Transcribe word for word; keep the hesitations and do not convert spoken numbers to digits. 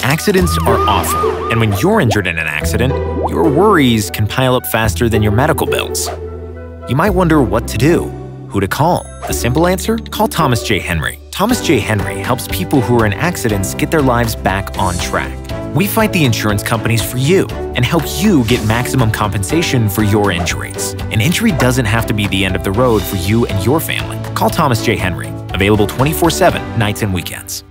Accidents are awful, and when you're injured in an accident, your worries can pile up faster than your medical bills. You might wonder what to do, who to call. The simple answer? Call Thomas J. Henry. Thomas J. Henry helps people who are in accidents get their lives back on track. We fight the insurance companies for you and help you get maximum compensation for your injuries. An injury doesn't have to be the end of the road for you and your family. Call Thomas J. Henry. Available twenty-four seven, nights and weekends.